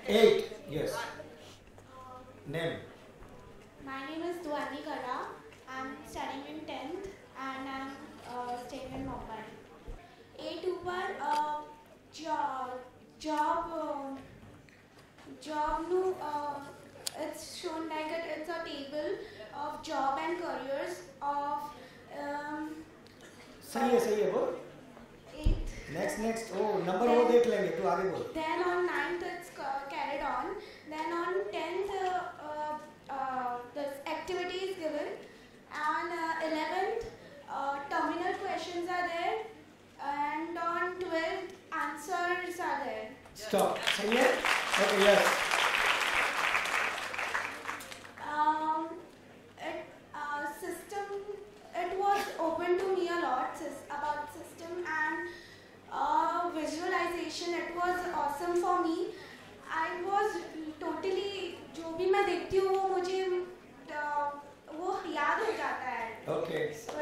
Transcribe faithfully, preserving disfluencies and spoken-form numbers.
Eight. Yes. Name. My name is Gada. I'm studying in tenth and I'm uh, staying in Mumbai. Eight ऊपर uh, job job uh, job nu uh, it's shown like it, it's a table of job and careers of um, सही है सही है बोल. eighth. Next next. Oh number वो देख लेंगे तू आगे बोल. Then on ninth it's ca- carried on. Then on tenth uh, uh, uh, this activity is given. And uh, eleventh uh, terminal questions are there. And on twelfth answers are there. Stop. सही है. Okay yes. Um, it uh, system. It was open to me a lot sis- about system and uh, visualization. It was awesome for me. I was totally जो भी मैं देखती हूँ वो मुझे uh, वो याद हो जाता है. Okay.